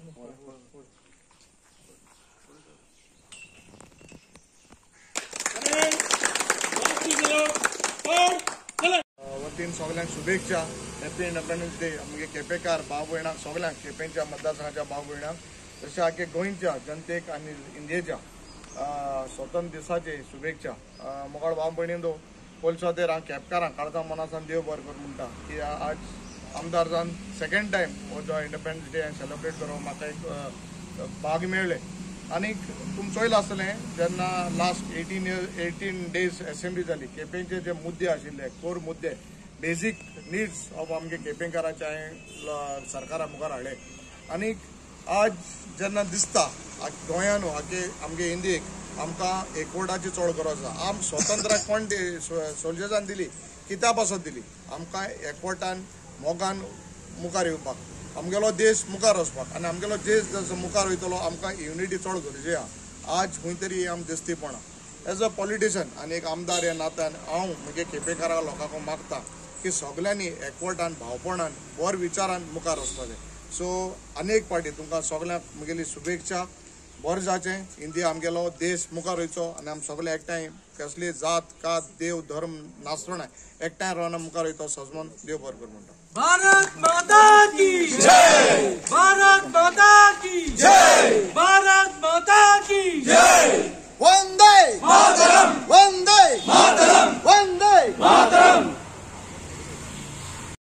वतीन सगळ्यांक शुभेच्छा. Happy independence day. आमगे केपेकार भाव भयणांक सगळ्यांक केपेंच्या मतदारसंघाच्या भाव भयणांक तशें आख्खे गोंयच्या जनतेक आनी इंडियेच्या स्वतंत्र दिसाचे शुभेच्छा. मोगाळ भाव भयणींदो पयलीं तेर हांव केपेकारांक काळजा मनासान देव बरें कर म्हणटा की आज आमदार जावन सेकंड टायम हो जो इंडिपेंडन्स डे सेलिब्रेट करप म्हाका एक भाग मेळ्ळें. आनीक तुमी चोयलां आसतलें जेन्ना लास्ट 18 डेज असेंब्ली जाली केपेंचे जे मुद्दे आशिल्ले कोर मुद्दे बेजीक नीड्स ऑफ आमगे केपेंकाराचे हांवें सरकारा मुखार हाडले. आनीक आज जेन्ना दिसता गोंयान आमगे इंडियेक आमकां एकवटाची चड गरज आसा. आम स्वतंत्राक कोण सोल्जर्सान दिली कित्या पासत दिली आमकां एकवटान मोगान मुखार येवपाक आमगेलो देश मुखार वचपाक आनी आमगेलो देश जसो मुखार वयतलो आमकां युनिटी चड गरजे आहा. आज खंय तरी आम दिसतीपणा एज अ पॉलिटिशियन आनी एक आमदार ह्या नात्यान हांव म्हगे केपेकारा लोकांक मागता की सगळ्यांनी एकवटान भावपणान वर विचारान मुखार वचपाचें. सो अनेक पाटी तुमकां सगळ्यांक म्हगेली शुभेच्छा. बरें जाचें. इंडिया आमगेलो देश मुखार वयचो आनी आमी सगळे एकठांय कसली जात कात देव धर्म नासतना एकठांय रावन मुखार वयतो सजमोन देव बरें कर म्हणटा. भारत माता की जय. भारत